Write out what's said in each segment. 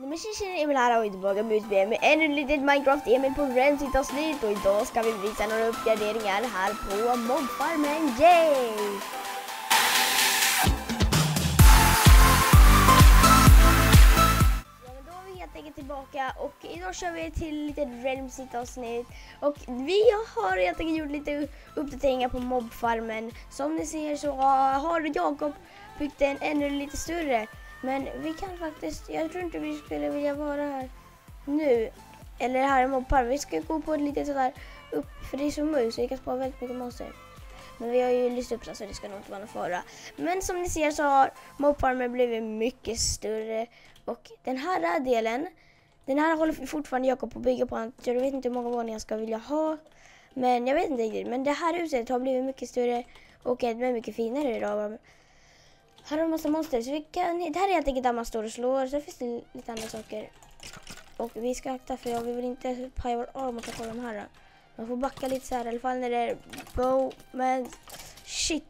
Men tjej, Emil här och vi tillbaka med USB med ännu litet Minecraft Emil på Rensavsnitt och idag ska vi visa några uppgraderingar här på mobfarmen. Yay! Ja, men då är vi helt enkelt tillbaka och idag kör vi till lite Rensavsnitt och vi har helt enkelt gjort lite uppdateringar på mobfarmen. Som ni ser så har Jakob byggt en ännu lite större. Men vi kan faktiskt, jag tror inte vi skulle vilja vara här nu. Eller här i mobfarmen. Vi ska gå på lite sådär upp, för det är så mörkt så vi kan spara väldigt mycket monster. Men vi har ju lyst upp så det ska nog inte vara någon fara. Men som ni ser så har mobfarmen blivit mycket större. Och den här delen, den här håller fortfarande Jakob på att bygga på. Jag vet inte hur många våningar jag ska vilja ha. Men jag vet inte riktigt. Men det här huset har blivit mycket större och är mycket finare idag. Här har en massa monster, så det här är helt enkelt där man står och slår. Så finns det lite andra saker. Och vi ska akta för vi vill inte paja vår arm och ta på de här. Man får backa lite så här, i alla fall när det är bow. Men shit.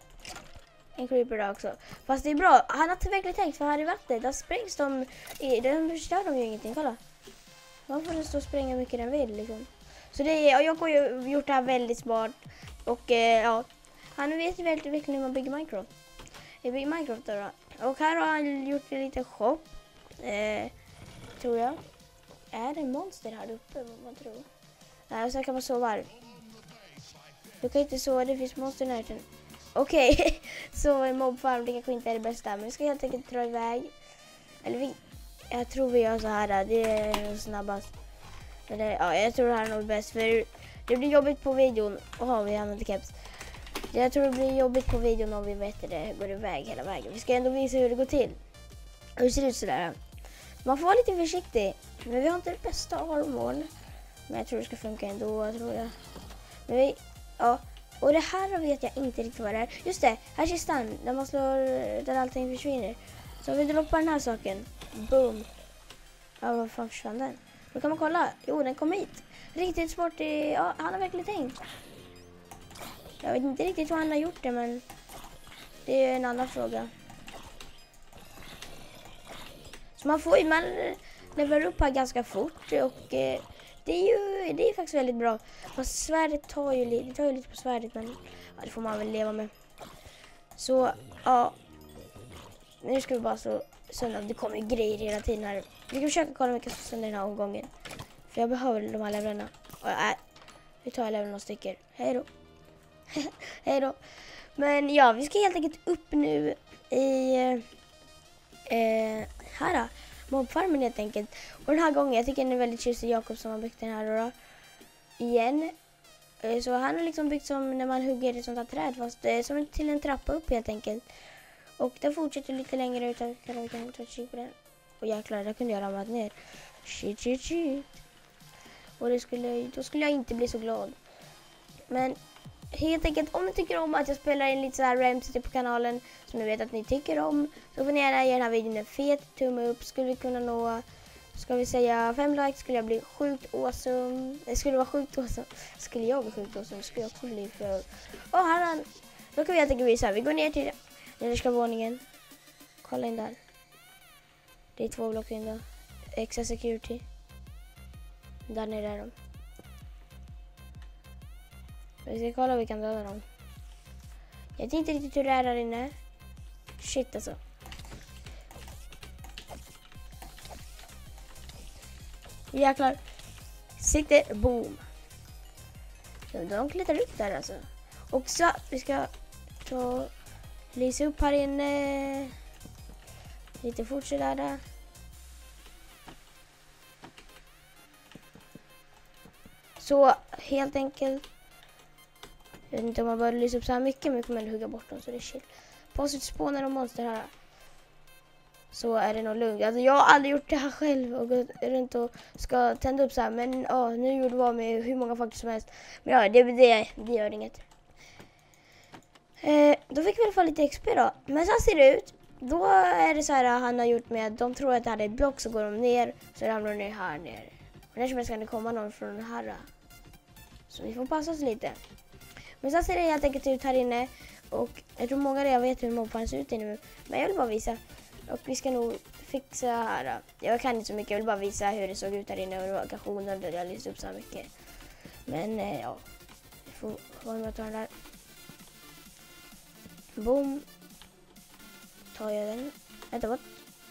En creeper där också. Fast det är bra, han har inte verkligen tänkt, för här i vattnet, där sprängs de, förstör de ju ingenting, kolla. Man får stå och spränga mycket den vill liksom. Så jag har ju gjort det här väldigt smart. Och ja, han vet ju väldigt hur man bygger Minecraft. Jag bygger Minecraft då. Och här har han gjort en liten shop. Tror jag. Är det monster här uppe? Vad tror jag? Nej, så kan man sova här. Du kan inte sova, det finns monster i närheten. Okej, så en mobfarm, det kanske inte är det bästa. Men vi ska helt enkelt dra iväg. Eller jag tror vi gör så här. Det är snabbast. Eller, ja, jag tror det här är nog bäst. För det blir jobbigt på videon. Åh, vi använder keps. Jag tror det blir jobbigt på videon om vi går iväg hela vägen. Vi ska ändå visa hur det går till. Hur det ser ut sådär. Man får vara lite försiktig. Men vi har inte det bästa armor. Men jag tror det ska funka ändå, tror jag. Men ja. Och det här vet jag inte riktigt vad det är. Just det, här är kistan. Där man slår, där allting försvinner. Så vi droppar den här saken. Boom. Ja, vad fan försvann den? Då kan man kolla. Jo, den kom hit. Riktigt smart. Ja, han har verkligen tänkt. Jag vet inte riktigt vad han har gjort det, men det är en annan fråga. Så man levererar upp här ganska fort och det är faktiskt väldigt bra. Fast svärdet tar ju lite på svärdet, men ja, det får man väl leva med. Så ja, nu ska vi bara slå sönder. Det kommer grejer hela tiden här. Vi ska försöka kolla om vi kan slå sönder den här omgången. För jag behöver de här levererna. Vi tar levererna och sticker. Hej då. Hej då. Men ja, vi ska helt enkelt upp nu i här mobfarmen helt enkelt. Och den här gången, jag tycker den är väldigt tjusig, Jakob som har byggt den här då. Igen. Så han har liksom byggt som när man hugger ett sånt här träd, fast som till en trappa upp helt enkelt. Och den fortsätter lite längre ut. Vi kan ta ett kik på den. Och jäklar, där kunde jag ramlat ner. Shit. Och då skulle jag inte bli så glad. Men helt enkelt, om ni tycker om att jag spelar in lite så här Ramsey på kanalen, som ni vet att ni tycker om, så får ni gärna ge den här videon en fet tumme upp. Skulle vi kunna nå, ska vi säga 5 likes, skulle jag bli sjukt awesome. Det skulle vara sjukt awesome. Skulle jag bli sjukt awesome, skulle jag också bli för... Då kan vi helt enkelt visa. Vi går ner till nedersta våningen. Kolla in där. Det är 2 block in då. Extra security. Där nere är de. Vi ska kolla om vi kan döda dem. Jag vet inte riktigt hur det är där inne. Shit alltså. Jäklar. Sitter. Boom. De klättrar upp där alltså. Och så vi ska lysa upp här inne. Lite fort där. Så helt enkelt. Jag vet inte om man börjar lysa upp så här mycket, men vi kommer att hugga bort dem så det är chill. Plötsligt spånar de monster här. Så är det nog lugnt. Alltså, jag har aldrig gjort det här själv och gått runt och ska tända upp så här. Men ja, nu gjorde vi med hur många faktiskt som helst. Men ja, det gör inget. Då fick vi i alla fall lite XP då. Men så ser det ut. Då är det så här han har gjort med att de tror att det här är ett block, så går de ner. Så ramlar de ner här nere. Men när som kan det komma någon från den här. Så vi får passa oss lite. Men så ser det helt enkelt ut här inne. Och jag tror många av er vet hur mobfarmen ser ut inne. Men jag vill bara visa. Och vi ska nog fixa här. Jag kan inte så mycket, jag vill bara visa hur det såg ut där inne och det var kanske onödigt att jag lyste upp så här mycket. Men ja, vi får forma ta den där. Boom. Tar jag den. Vänta, vad?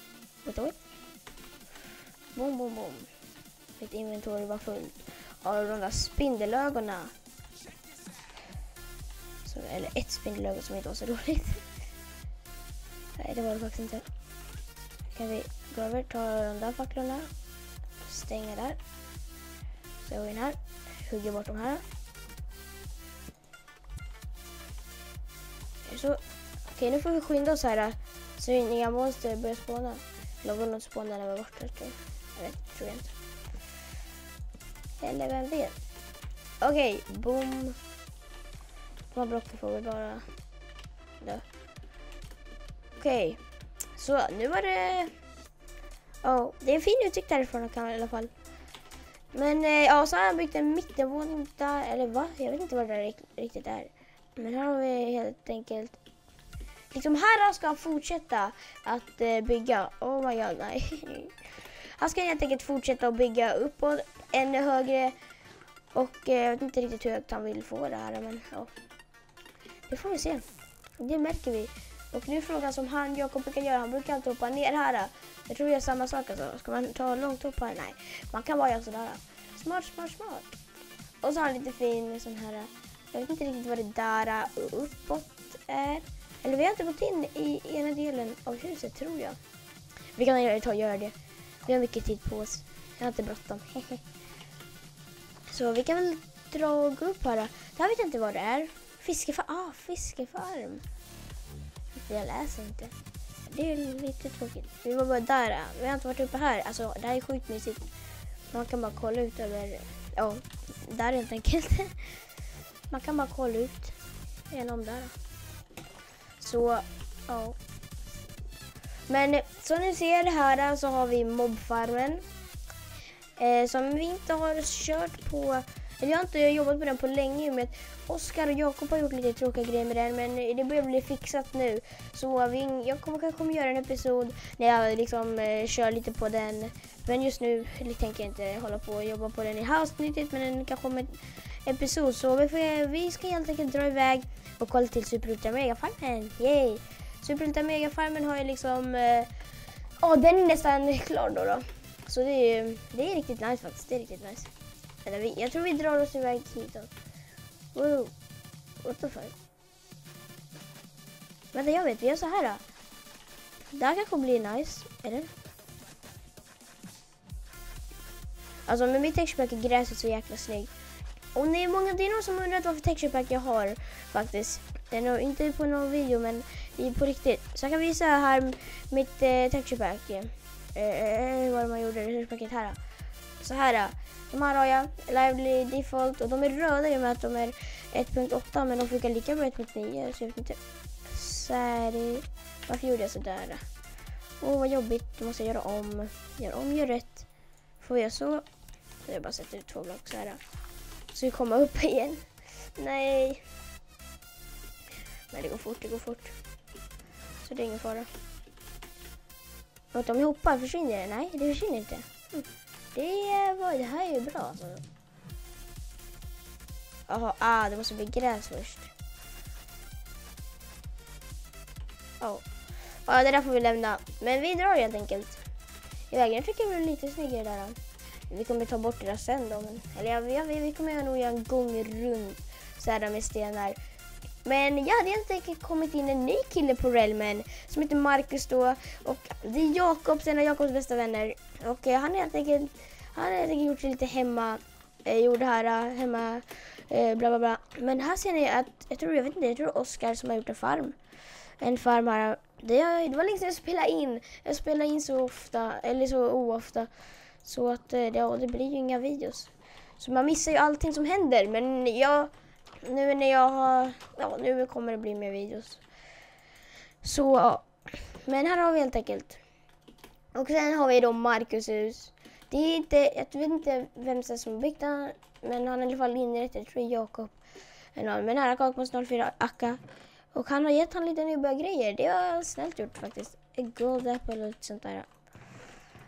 Boom, boom, boom. Mitt inventory var fullt av de där spindelögonen. Eller ett spindelöga som inte var så roligt. Nej, det var det faktiskt inte. Kan vi gå över, ta de där facklorna, stänga där. Så går vi in här, hugger bort de här. Så, okej, nu får vi skynda oss här så inga monster börjar spåna. Eller var något spåna när vi var borta, tror jag. Tror jag inte. Eller vem vet. Okej, boom. De här blocken får vi bara dö. Okej, så nu var det... Ja, det är en fin utsikt därifrån i alla fall. Men ja, så har jag byggt en mittenvåning där, eller va? Jag vet inte vad det riktigt är. Men här har vi helt enkelt... Liksom här ska han fortsätta att bygga. Oh my god, nej. Han ska helt enkelt fortsätta att bygga uppåt ännu högre. Och jag vet inte riktigt hur högt han vill få det här, men ja. Det får vi se. Det märker vi. Och nu frågan som Jakob brukar göra. Han brukar alltid hoppa ner här. Jag tror vi gör samma sak alltså. Ska man ta långt upp här? Nej. Man kan bara göra sådär. Smart. Och så har han lite fin sån här. Jag vet inte riktigt vad det där uppåt är. Eller vi har inte gått in i ena delen av huset, tror jag. Vi kan göra det. Vi har mycket tid på oss. Jag har inte bråttom. Så vi kan väl dra och gå upp här. Det här vet jag inte vad det är. Fiskefarm. Jag läser inte. Det är lite tråkigt. Vi var bara där. Vi har inte varit uppe här. Alltså, det här är sjukt mysigt. Man kan bara kolla ut över... Ja, där helt enkelt. Man kan bara kolla ut genom där. Så, ja. Men som ni ser här så har vi mobfarmen. Som vi inte har kört på... Eller jag har inte jobbat på den på länge, med Oskar och Jakob har gjort lite tråkiga grejer med den, men det börjar bli fixat nu. Så jag kommer göra en episod när jag liksom kör lite på den. Men just nu tänker jag inte hålla på och jobba på den i havsnyttigt, men den kan komma en episod. Så vi ska helt enkelt dra iväg och kolla till Super Ultra Mega-farmen. Yay! Super Ultra Mega-farmen har ju liksom... den är nästan klar då. Så det är riktigt nice faktiskt, det är riktigt nice. Jag tror vi drar oss iväg hitåt. Wow. What the fuck? Vänta, jag vet. Vi gör så här då. Det här kanske blir nice. Eller? Alltså med mitt texturepack är gräset så jäkla snyggt. Och det är någon som undrar varför texturepack jag har faktiskt. Det är nog inte på någon video, men på riktigt. Så jag kan visa här mitt texturepack. Vad man gjorde resurspaket här. Så här. De här har jag, Lively Default, och de är röda i och med att de är 1.8, men de funkar lika bra 1.9, så jag vet inte. Varför gjorde jag sådär? Vad jobbigt, då måste jag göra om. Gör rätt. Får jag så? Jag bara sätter ut 2 block så här. Så vi kommer upp igen. Nej. Men det går fort. Så det är ingen fara. Och om jag hoppar, försvinner det? Nej, det försvinner inte. Det här är ju bra alltså. Jaha, det måste bli gräs först. Ja, det där får vi lämna. Men vi drar helt enkelt iväg. Jag tycker det blir lite snyggare där. Vi kommer ta bort det där sen då. Vi kommer nog göra en gång runt så här med stenar. Men jag hade helt enkelt kommit in en ny kille på Realmen som heter Marcus då. Och det är Jakob, en av Jakobs bästa vänner. Och han har helt enkelt gjort lite hemma. Gjorde här hemma. Bla bla bla. Men här ser ni att jag tror Oskar som har gjort en farm. En farm här. Det var länge sedan jag spelade in. Jag spelar in så ofta. Eller så oofta. Så att det blir ju inga videos. Så man missar ju allting som händer. Men nu kommer det bli mer videos. Så ja. Men här har vi helt enkelt. Och sen har vi då Marcus hus. Det är inte, jag vet inte vem som byggt den. Men han har i alla fall inrett, jag tror Jakob. Men här har Kakmos 04 Akka. Och han har gett han lite nybörjargrejer. Det var snällt gjort faktiskt. A gold apple och sånt där.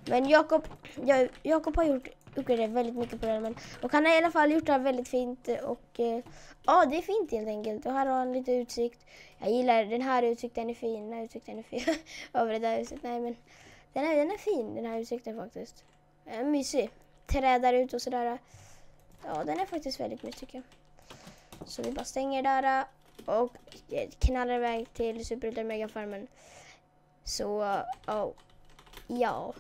Men Jakob har gjort uppgraderat väldigt mycket på den. Och han har i alla fall gjort det väldigt fint. Och ja, det är fint helt enkelt. Och här har han lite utsikt. Jag gillar den här utsikten, är fin. Den här utsikten är fin. Över det där huset. Nej, men den är fin, den här utsikten faktiskt. Mysig. Träd där ute och sådär. Ja, den är faktiskt väldigt mysig tycker jag. Så vi bara stänger där och knallar iväg till Super Ultra Mega Farmen. Så, ja.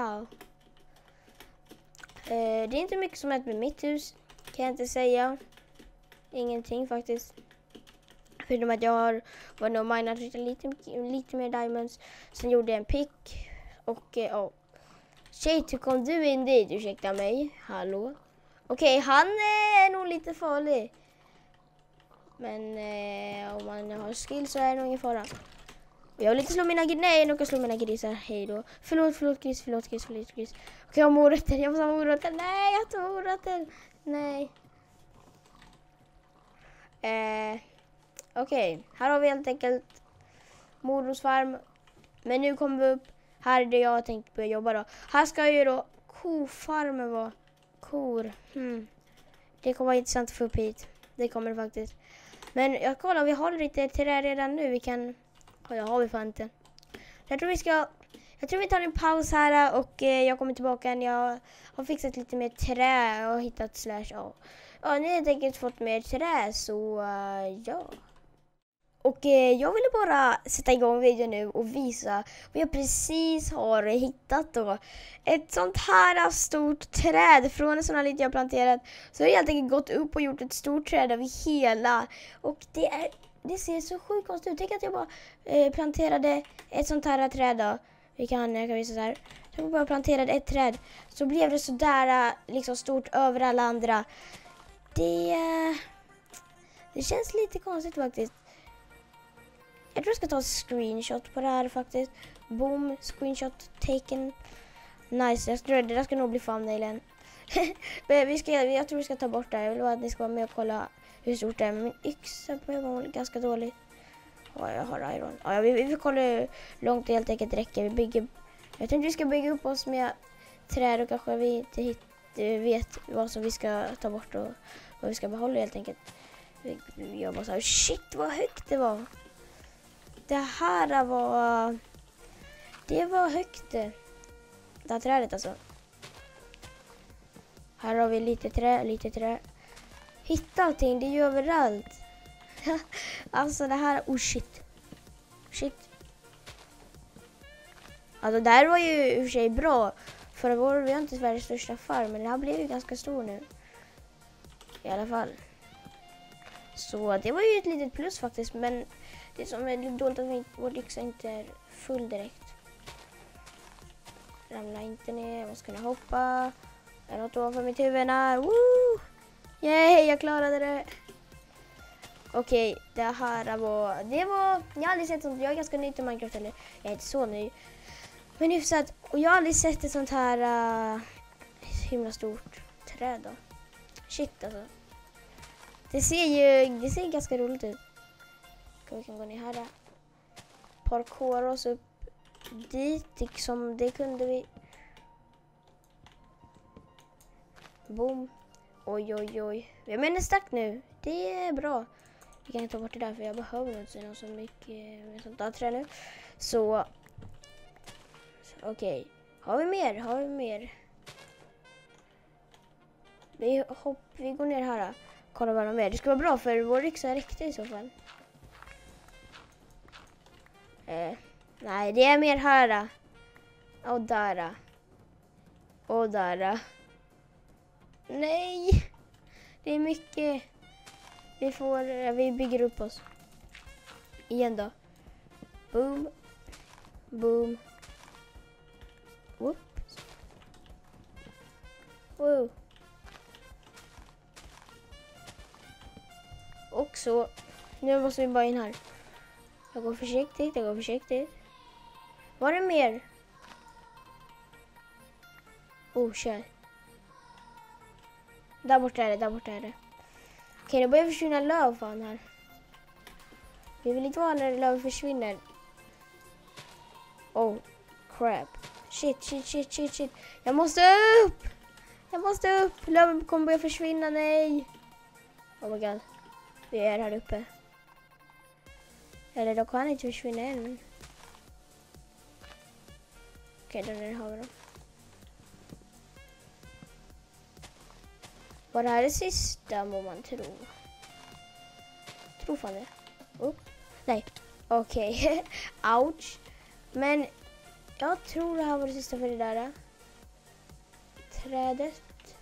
Det är inte mycket som hänt med mitt hus, kan jag inte säga. Ingenting faktiskt. Förutom att jag har varit och minat lite mer diamonds. Sen gjorde jag en pick. Och tjej, hur kom du in dit? Ursäkta mig. Hallå? Okej, han är nog lite farlig. Men om man har skill så är det nog ingen fara. Jag vill inte slå mina grisar. Nej, jag kan slå mina grisar. Hej då. Förlåt gris. Okej, jag har morötter. Jag måste ha morötter. Nej, jag har morötter. Nej. Okej, här har vi helt enkelt morotsfarm. Men nu kommer vi upp. Här är det jag tänkte börja jobba då. Här ska ju då kofarmen vara. Kor. Det kommer vara intressant att få upp hit. Det kommer det faktiskt. Men jag kollar, vi har lite trä redan nu. Vi kan... Ja, har vi fan inte. Jag tror vi tar en paus här och jag kommer tillbaka. Jag har fixat lite mer trä och hittat slash. Ja, ni har helt enkelt fått mer trä så ja. Och jag ville bara sätta igång videon nu och visa vad jag precis har hittat då. Ett sånt här stort träd från en sån här lite jag planterat. Så har jag helt enkelt gått upp och gjort ett stort träd över hela. Och det ser så sjukt konstigt ut. Tänk att jag bara planterade ett sånt här träd då. Jag kan visa så här. Jag bara planterade ett träd. Så blev det så där liksom stort över alla andra. Det känns lite konstigt faktiskt. Jag tror jag ska ta en screenshot på det här faktiskt. Boom, screenshot taken. Nice, jag tror det där ska nog bli thumbnailen. Jag tror vi ska ta bort det här. Jag vill bara att ni ska vara med och kolla hur stort det är. Men min yxa var ganska dålig. Ja, jag har iron. Ja, vi får kolla hur långt det helt enkelt räcker. Jag tänkte vi ska bygga upp oss med träd och kanske vi inte vet vad som vi ska ta bort och vad vi ska behålla helt enkelt. Vi jobbar så här. Shit, vad högt det var. Det var högt. Det här trädet alltså. Här har vi lite trä. Hitta allting, det är ju överallt. Alltså det här, shit. Alltså det här var ju i och för sig bra. Vi har inte Sveriges största farm, men det här blev ju ganska stor nu. I alla fall. Så det var ju ett litet plus faktiskt, men det som är lite dåligt att vår yxa inte är full direkt. Ramla inte ner, jag måste kunna hoppa. Jag har något ovanför mitt huvud här. Woo! Yay, jag klarade det. Okej, det här var... Jag har aldrig sett sånt. Jag är ganska ny till Minecraft, eller jag är inte så ny. Men hyfsat. Och jag har aldrig sett ett sånt här himla stort träd då. Shit alltså. Det ser ganska roligt ut. Vi kan gå ner här. Parkoura oss upp dit. Liksom det kunde vi. Boom. Oj. Jag menar stack nu. Det är bra. Vi kan ta bort det där för jag behöver inte så mycket med sånt där trä nu. Så. Okej. Har vi mer? Vi går ner här. Kolla vad de är. Det ska vara bra för vår yxa är riktig i så fall. Nej, det är mer här. Och där. Nej. Det är mycket. Vi bygger upp oss. Igen då. Boom. Whoops. Wow. Och så. Nu måste vi bara in här. Jag går försiktigt. Var det mer? Oh, shit. Där borta är det. Okej, det börjar försvinna löv fan här. Vi vill inte vara när löv försvinner. Oh, crap. Shit. Jag måste upp! Löven kommer börja försvinna, nej. Oh my god. Vi är här uppe. Eller då kan inte försvinna än. Okej, där har vi dem. Var det här det sista må man tro? Tror fan det. Nej. Okej. Ouch. Men jag tror det här var det sista för det där. Trädet.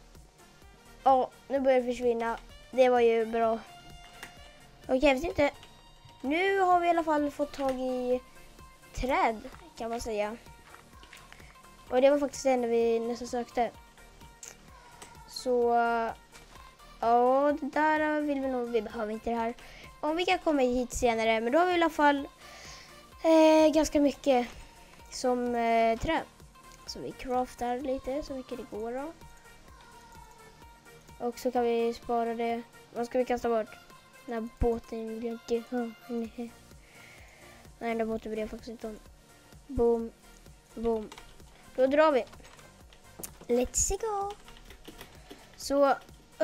Nu börjar det försvinna. Det var ju bra. Okej, jag vet inte. Nu har vi i alla fall fått tag i träd, kan man säga. Och det var faktiskt det enda vi nästan sökte. Så ja, det där vill vi nog. Vi behöver inte det här. Om vi kan komma hit senare. Men då har vi i alla fall ganska mycket som trä. Så vi craftar lite så mycket det går då. Och så kan vi spara det. Vad ska vi kasta bort? Den här båten vill jag inte ha. Nej, den där båten vill jag faktiskt inte ha. Boom. Då drar vi. Let's go. Så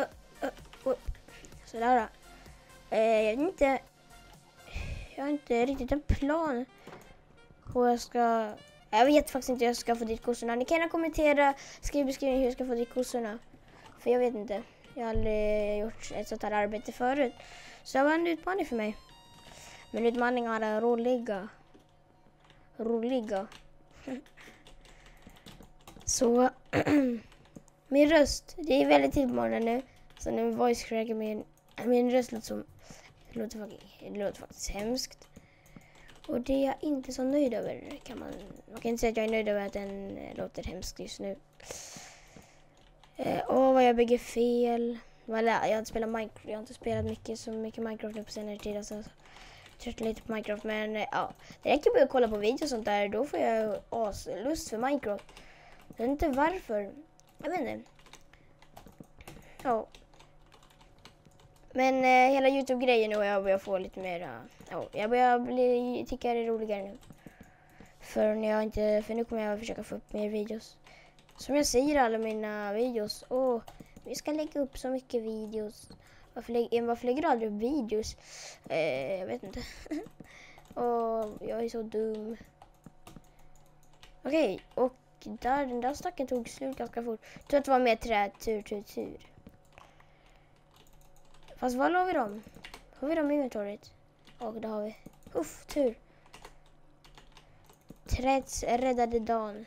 sådär då. Jag har inte riktigt en plan hur jag vet faktiskt inte hur jag ska få dit kossorna. Ni kan gärna kommentera, skriv beskrivning hur jag ska få dit kossorna. För jag vet inte. Jag har aldrig gjort ett sånt här arbete förut. Så det var en utmaning för mig. Men utmaningar är roliga. Så min röst, det är väldigt tillmålande nu. Så nu voice cracker min röst låter faktiskt hemskt. Och det är jag inte så nöjd över. Man kan inte säga att jag är nöjd över att den låter hemskt just nu. Vad jag bygger fel. Jag har inte spelat Minecraft. Jag har inte spelat så mycket Minecraft nu på senare tid. Alltså, jag tröttnar lite på Minecraft. Men ja, det räcker bara att kolla på videos och sånt där. Då får jag lust för Minecraft. Jag vet inte varför. Jag vet inte. Ja. Men hela YouTube-grejen nu och jag börjar få lite mer. Jag börjar tycka det är roligare nu. För nu kommer jag försöka få upp mer videos. Som jag säger i alla mina videos. Vi ska lägga upp så mycket videos. Varför lägger du aldrig upp videos? Jag vet inte. Jag är så dum. Okej, och den där stacken tog slut ganska fort. Jag tror att det var mer träd. Tur. Fast var la vi dem? Har vi dem i inventoriet? Och det har vi. Tur. Träds räddade dagen.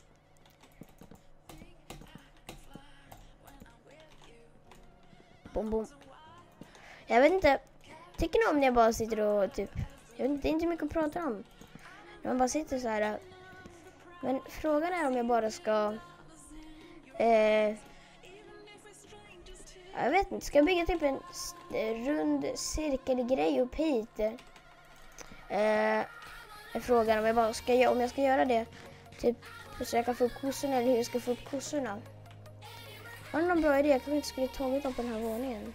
Bom. Jag vet inte. Tycker ni om när jag bara sitter och typ. Jag vet inte, det är inte mycket att prata om. När man bara sitter så här. Men frågan är om jag bara ska. Jag vet inte. Ska jag bygga typ en rund cirkelgrej upp hit? Frågan om jag bara ska göra det. Typ så jag kan få upp kossorna eller hur jag ska få upp kossorna. Har du någon bra idé? Jag kanske inte skulle tagit dem på den här våningen.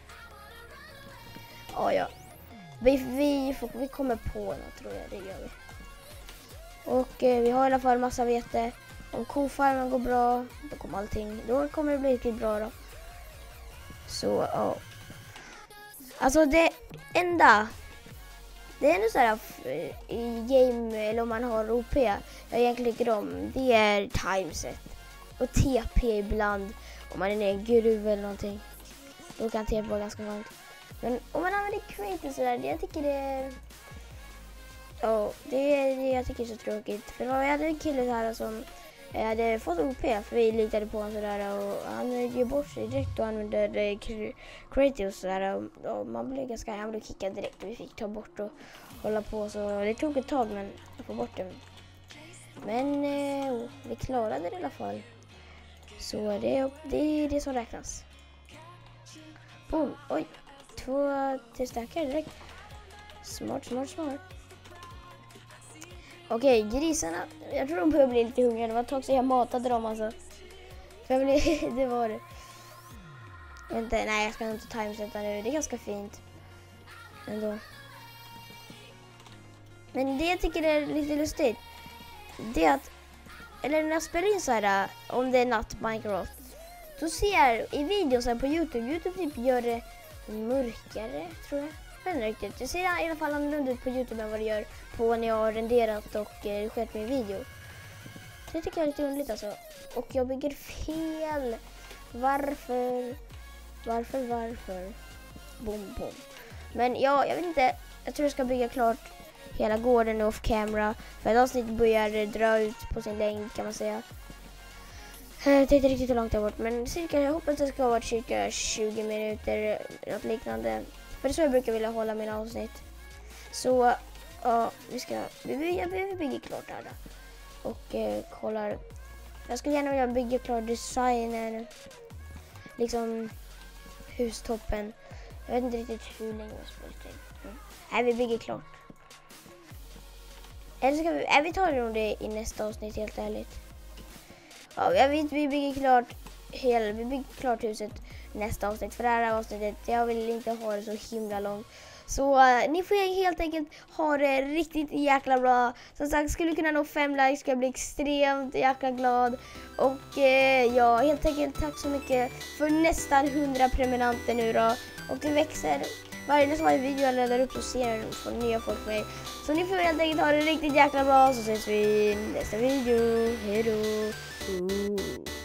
Ja. Vi kommer på något, tror jag. Det gör vi. Och vi har i alla fall massa vete. Om kofarmen går bra, då kommer det bli riktigt bra då. Så, ja. Alltså det enda så här i game, eller om man har OP, jag egentligen tycker om, det är timeset. Och TP ibland, om man är nere i en gruva eller någonting. Då kan TP vara ganska vanligt. Men om man använder crate och sådär, jag tycker det är... jag tycker det är så tråkigt. För jag hade en kille här som hade fått OP, för vi litade på honom sådär. Och han ger bort sig direkt och använde crate och sådär. Och man blev han blev kickad direkt och vi fick ta bort och hålla på. Så det tog ett tag, men jag får bort det. Men vi klarade det i alla fall. Så det är det som räknas. Boom, oj. 2 stackar direkt. Smart. Okej, grisarna. Jag tror de börjar bli lite hungriga. Det var ett tag så jag matade dem alltså. Det var det. Nej, jag ska inte timesetta nu. Det är ganska fint. Ändå. Men det jag tycker är lite lustigt. Det är att eller när jag spelar in så här, om det är natt Minecraft, då ser jag i videos på YouTube typ gör det mörkare, tror jag. Jag vet inte riktigt. Det ser i alla fall annorlunda ut på YouTube än vad det gör på när jag har renderat och skett min video. Det tycker jag är lite underligt alltså. Och jag bygger fel. Varför? Bom. Men ja, jag vet inte. Jag tror jag ska bygga klart hela gården off camera. För ett avsnitt börjar dra ut på sin längd, kan man säga. Det är inte riktigt hur långt det har varit. Men cirka, jag hoppas det ska vara cirka 20 minuter. Något liknande. För det är så jag brukar vilja hålla mina avsnitt. Så ja, vi bygger klart där då. Och kollar. Jag skulle gärna vilja bygga klart designen. Liksom hustoppen. Jag vet inte riktigt hur länge jag spelar till. Nej, vi bygger klart. Eller ska vi tar det nog det i nästa avsnitt, helt ärligt. Ja, jag vet, vi bygger klart huset nästa avsnitt. För det här avsnittet, jag vill inte ha det så himla långt. Så ni får helt enkelt ha det riktigt jäkla bra. Som sagt, skulle kunna nå 5 likes, ska jag bli extremt jäkla glad. Och ja, helt enkelt tack så mycket för nästan 100 prenumeranter nu då. Och det växer. Nästan varje video jag laddar upp så ser jag från nya folk med. Så ni får helt enkelt ha det riktigt jäkla bra. Så ses vi i nästa video. Hej då.